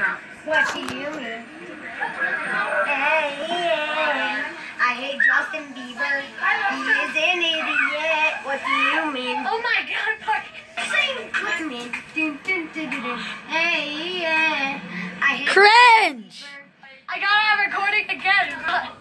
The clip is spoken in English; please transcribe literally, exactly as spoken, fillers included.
What do you mean? Hey, yeah. I hate Justin Bieber. He is an idiot. What do you mean? Oh my God, Park. Sing with me. Dun, dun, dun, dun, dun. Hey, yeah. I hate Cringe! Justin Bieber. I gotta have recording again.